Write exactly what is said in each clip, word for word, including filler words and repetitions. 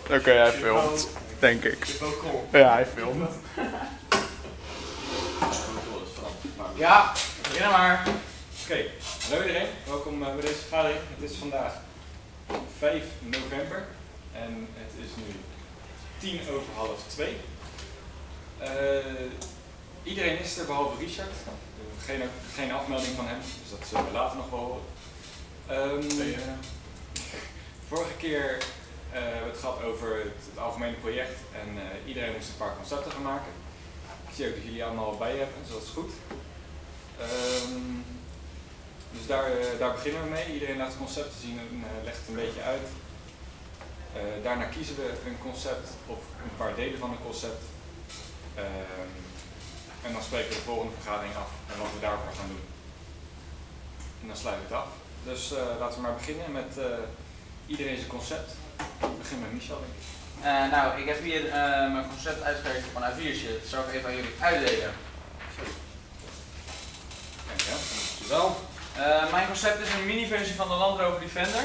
Oké, okay, hij filmt, denk ik. Ja, hij filmt. Ja, begin maar. Oké, okay. Hallo iedereen, welkom bij deze vergadering. Het is vandaag vijf november en het is nu tien over half twee. Uh, iedereen is er behalve Richard. Geen, geen afmelding van hem, dus dat zullen we later nog wel horen. Um, nee, uh, vorige keer uh, hebben we het gehad over het, het algemene project en uh, iedereen moest een paar concepten gaan maken. Ik zie ook dat jullie allemaal bij hebben, dus dat is goed. Um, dus daar, uh, daar beginnen we mee. Iedereen laat het concept zien en uh, legt het een beetje uit. Uh, daarna kiezen we een concept of een paar delen van een concept. Um, en dan spreken we de volgende vergadering af en wat we daarvoor gaan doen. En dan sluiten we het af. Dus uh, laten we maar beginnen met uh, iedereen zijn concept. Ik begin met Michel, denk ik. Uh, nou, ik heb hier uh, mijn concept uitgewerkt op een A viertje. Dat zal ik even aan jullie uitdelen. Dank je wel. Uh, mijn concept is een mini-versie van de Land Rover Defender.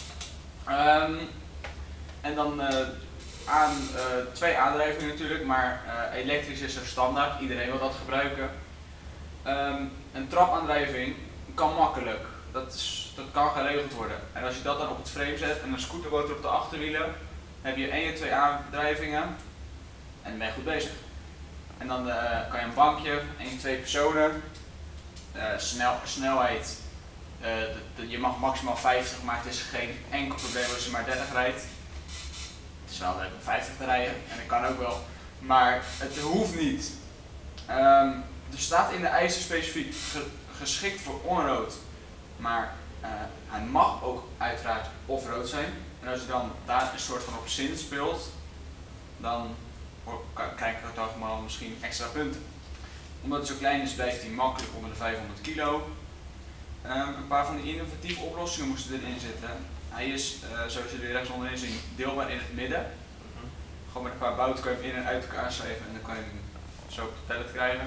Um, en dan uh, aan, uh, twee aandrijvingen natuurlijk, maar uh, elektrisch is er standaard. Iedereen wil dat gebruiken. Um, een trapaandrijving kan makkelijk. Dat, is, dat kan geregeld worden. En als je dat dan op het frame zet en een scootermotor op de achterwielen, heb je één of twee aandrijvingen en dan ben je goed bezig. En dan uh, kan je een bankje, één, twee personen, uh, snel, snelheid, uh, de, de, je mag maximaal vijftig, maar het is geen enkel probleem als je maar dertig rijdt. Het is wel leuk om vijftig te rijden en dat kan ook wel, maar het hoeft niet. Um, er staat in de eisen specifiek ge, geschikt voor onrood. Maar uh, hij mag ook uiteraard off-road zijn. En als je dan daar een soort van op zin speelt, dan krijg je toch maar misschien extra punten. Omdat hij zo klein is, blijft hij makkelijk onder de vijfhonderd kilo. Um, een paar van die innovatieve oplossingen moesten erin zitten. Hij is, uh, zoals jullie rechts onderin zien, deelbaar in het midden. Gewoon met een paar bouten kan je hem in en uit elkaar schrijven en dan kan je hem zo op de pallet krijgen.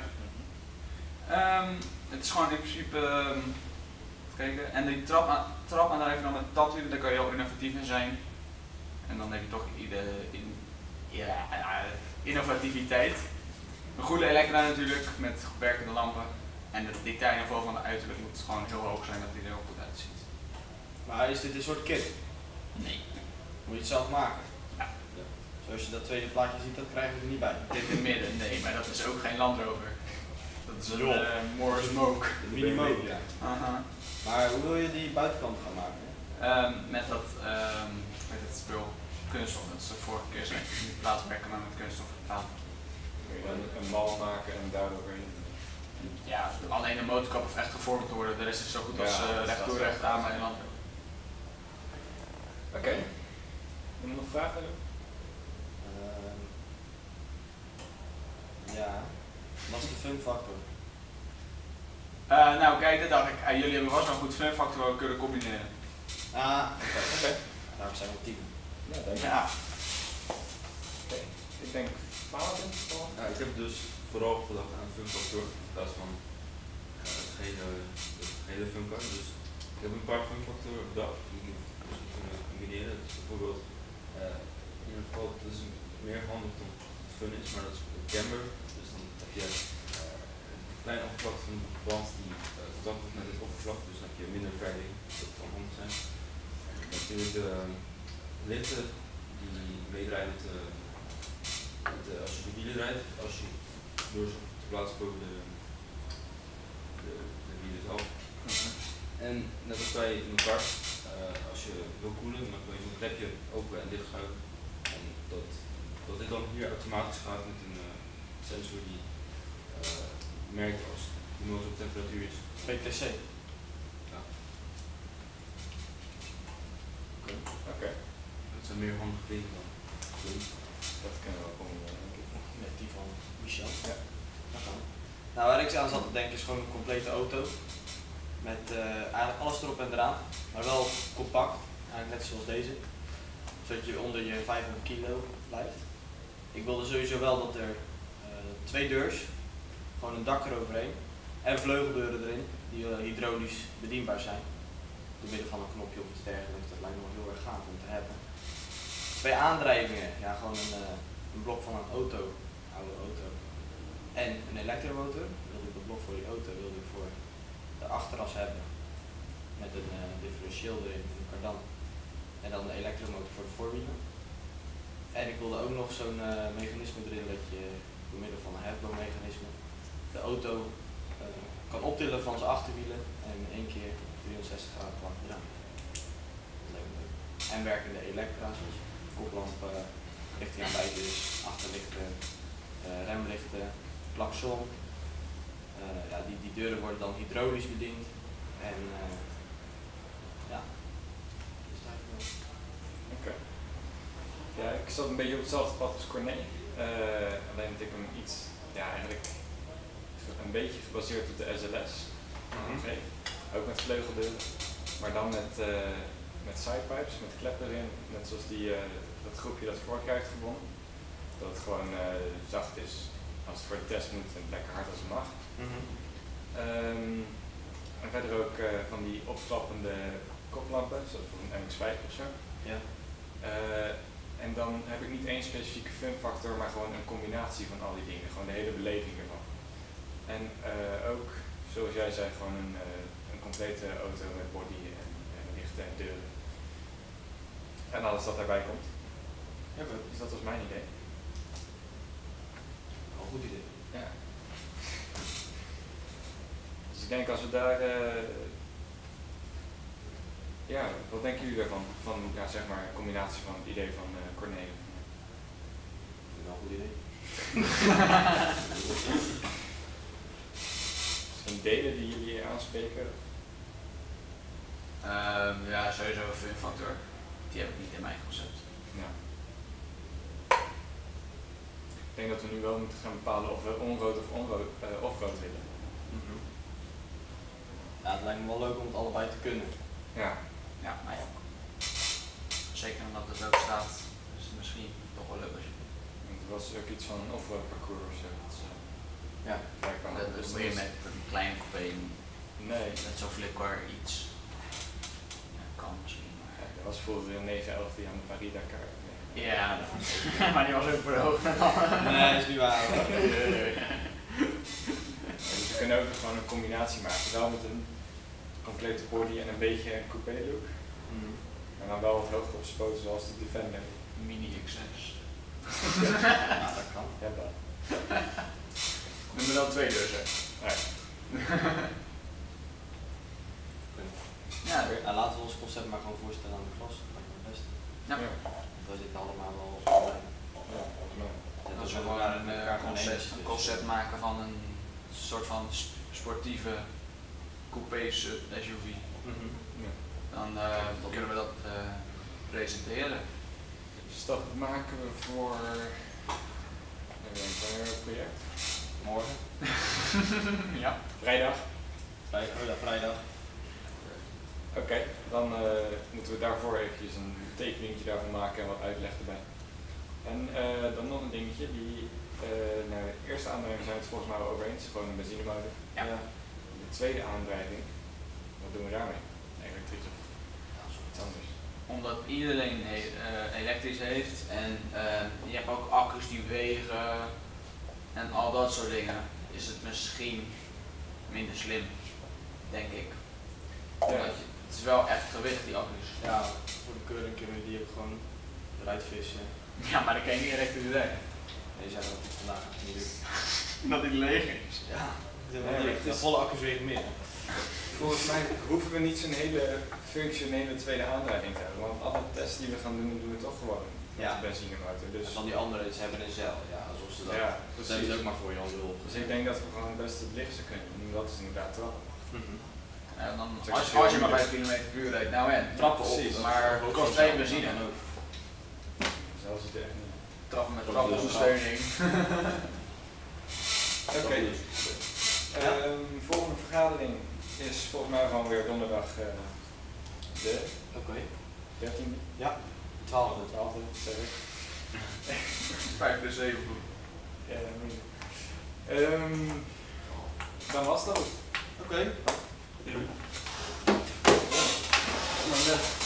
Um, het is gewoon in principe... Um, Kijken. En die trap, aan, trap aandrijven dan met tatoeëren, daar kan je heel innovatief in zijn. En dan heb je toch de, in, ja, innovativiteit. Een goede elektra natuurlijk, met werkende lampen. En het detailniveau van de uiterlijk moet gewoon heel hoog zijn, dat hij er heel goed uitziet. Maar is dit een soort kit? Nee. Moet je het zelf maken? Ja. Ja. Zoals je dat tweede plaatje ziet, dat krijgen we er niet bij. Dit in het midden, nee, maar dat is ook geen Land Rover. Dat is een uh, more smoke. De mini-motor, ja. Uh-huh. Maar hoe wil je die buitenkant gaan maken? Um, met dat, um, met het spul kunststof. Dat is de vorige keer zijn niet plaatswerken, maar met kunststof gedaan. Een, een bal maken en daardoor weer. Ja, alleen de motorkap hoeft echt gevormd te worden. De rest is zo goed als ja, uh, recht door recht aan bij land. Oké. Okay. Heb je nog vragen? Uh, ja. Wat is de fun factor? Uh, nou kijk, dat dacht ik. Uh, jullie hebben vast wel goed fun factor kunnen combineren. Ah, oké. Okay. Okay. Nou, we zijn op team. Ja, denk ik. Ja. Oké, okay. Ik denk Valentin. Ja, ik heb dus vooral gedacht aan fun factor in plaats van uh, het hele, het hele fun factor. Dus ik heb een paar fun factoren bedacht die ik dus kunnen combineren. Dus bijvoorbeeld, uh, in ieder geval, het is meer handig dan het fun is, maar dat is een camber. Dus dan heb je klein oppervlak van de band die uh, contact heeft met het oppervlak, dus dan heb je minder wrijving, dat kan handig zijn. Natuurlijk de uh, lichten die meedraaien met, uh, met uh, als je de wielen rijdt, als je door ze te plaatsen boven de, de, de wielen zelf. Mm-hmm. En net als bij in elkaar, uh, als je wil koelen, dan kun je een klepje open en dicht schuiven. En dat, dat dit dan hier automatisch gaat met een uh, sensor die uh, merkt als de motor op temperatuur is. P T C. Ja. Oké. Okay. Okay. Dat zijn meer handige dingen dan. Dat kennen we ook al met die van Michel. Ja. Dat kan. Nou, waar ik aan zat te denken is gewoon een complete auto. Met uh, eigenlijk alles erop en eraan. Maar wel compact. Eigenlijk net zoals deze. Zodat je onder je vijfhonderd kilo blijft. Ik wilde sowieso wel dat er uh, twee deurs. Gewoon een dak eroverheen en vleugeldeuren erin die uh, hydraulisch bedienbaar zijn door middel van een knopje of iets dergelijks. Dat lijkt me wel heel erg gaaf om te hebben. Twee aandrijvingen, ja gewoon een, uh, een blok van een auto, oude auto. En een elektromotor. Wilde ik dat blok voor die auto wilde ik voor de achteras hebben. Met een uh, differentieel erin, een kardan. En dan de elektromotor voor de voorwielen. En ik wilde ook nog zo'n uh, mechanisme erin dat je door middel van een hefboommechanisme de auto uh, kan optillen van zijn achterwielen en in één keer driehonderdzestig graden plan gedaan. Dat lijkt me leuk. En werkende elektra's, zoals koplamp, uh, richting aan buiten is, achterlichten, uh, remlichten, klakson. Uh, ja, die, die deuren worden dan hydraulisch bediend. En uh, ja, dat is het eigenlijk wel. Oké. Okay. Ja, ik zat een beetje op hetzelfde pad als Corné. Uh, alleen dat ik hem iets, ja eigenlijk een beetje gebaseerd op de S L S. Mm-hmm. Okay. Ook met vleugeldeuren, maar dan met, uh, met sidepipes, met kleppen erin. Net zoals die, uh, dat groepje dat vorig jaar heeft gewonnen. Dat het gewoon uh, zacht is als het voor de test moet en lekker hard als het mag. Mm-hmm. Um, en verder ook uh, van die opklappende koplampen, zoals voor een M X vijf of zo. Ja. Uh, en dan heb ik niet één specifieke funfactor, maar gewoon een combinatie van al die dingen. Gewoon de hele beleving ervan. En uh, ook, zoals jij zei, gewoon een, uh, een complete auto met body en, en lichten en deuren. En alles dat daarbij komt. Ja, goed. Dus dat was mijn idee. Al een goed idee. Ja. Dus ik denk als we daar... Uh, ja, wat denken jullie daarvan? Van, ja, zeg maar, een combinatie van het idee van uh, Corné. Wel een goed idee. Misschien delen die jullie aanspreken? Um, ja, sowieso een funfactor. Die heb ik niet in mijn concept. Ja. Ik denk dat we nu wel moeten gaan bepalen of we onrood of onrood uh, of rood willen. Mm-hmm. Ja, het lijkt me wel leuk om het allebei te kunnen. Ja. Ja, mij ook. Zeker omdat het ook staat, dus misschien toch wel leuk als je. Er was ook iets van een off-road parcours of zo. Dat, uh, ja, blijkbaar. Dat, dat moet je met een kleine coupé nee. Met zo'n flikker iets. Ja, kan misschien. Maar... Ja, er was vroeger een negen elf die aan de Paris-Dakar. Ja, maar die was ook voor hoog. Nee, dat is niet waar hoor. Dus we kunnen ook gewoon een combinatie maken. Wel met een complete body en een beetje een coupé look. Mm. En dan wel wat hoger opgespoten zoals de Defender. Mini X S. Ja, dat kan. Ja, dat. Nummer dan twee dus hè. Ja. Ja, ja, laten we ons concept maar gewoon voorstellen aan de klas. Dat lijkt me het beste. ja. Ja. We zitten allemaal wel op zo'n lijn. Ja, volgens mij. En Als we we gewoon elkaar een, elkaar uh, gewoon concept, eens, een dus, concept uh, maken van een soort van sp sportieve coupé sub S U V. Mm-hmm. Ja. Dan uh, kunnen we dat uh, presenteren. Dus dat maken we voor. Even denken, wanneer het project? Morgen. Ja. Vrijdag. Vrijdag. Oh ja, vrijdag. Oké, okay, dan uh, moeten we daarvoor eventjes een tekeningetje daarvan maken en wat uitleg erbij. En uh, dan nog een dingetje, die uh, nou, de eerste aandrijving zijn we het volgens mij wel over eens, gewoon een benzinemotor. Ja. De tweede aandrijving, wat doen we daarmee? Elektrisch of iets anders? Omdat iedereen he uh, elektrisch heeft en uh, je hebt ook accu's die wegen en al dat soort dingen, is het misschien minder slim, denk ik. Omdat je, het is wel echt gewicht die accu's. Ja, voor de keuring kunnen we die ook gewoon eruit vissen. Ja, maar dan kan je niet elektrisch rijden. Nee, zijn dat het vandaag niet lukt. Dat die leeg is. Ja, de, Nee, de, het de is- volle accu's wegen meer. Volgens mij hoeven we niet zo'n hele functionele tweede aandrijving te hebben, want alle tests die we gaan doen, doen we toch gewoon met Ja. de benzinemotor. Dus Dus van die anderen, ze hebben een zeil. Ja, alsof ze dat. ja, Dat hebben precies. ze ook maar voor je al op. Dus ik denk dat we gewoon best het lichtste kunnen doen, dat is inderdaad trappen. Mm-hmm. Ja, dan, Zeg, als, heel als je maar moeilijk. vijf kilometer per uur rijdt, nou en. Trappen op. Precies. Maar het kost geen benzine. Zelfs het echt niet. Trappen met Dat trappenondersteuning. Oké, okay. Ja. um, volgende vergadering is volgens mij gewoon weer donderdag uh, de Oké. Okay. dertiende, Ja, twaalfde. twaalfde, zeg ik. vijf plus zeven. Ja, um, dan was dat. Oké. Maar net